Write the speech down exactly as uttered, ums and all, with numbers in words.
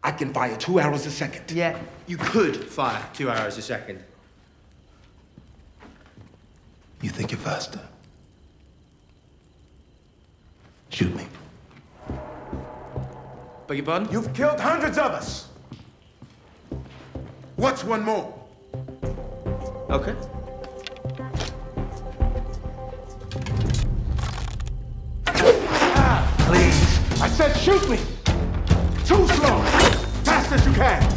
I can fire two arrows a second. Yeah, you could fire two arrows a second. You think you're faster? Shoot me. Beg your pardon? You've killed hundreds of us. What's one more? Okay. Ah, please. I said shoot me. Too slow. Fast as you can.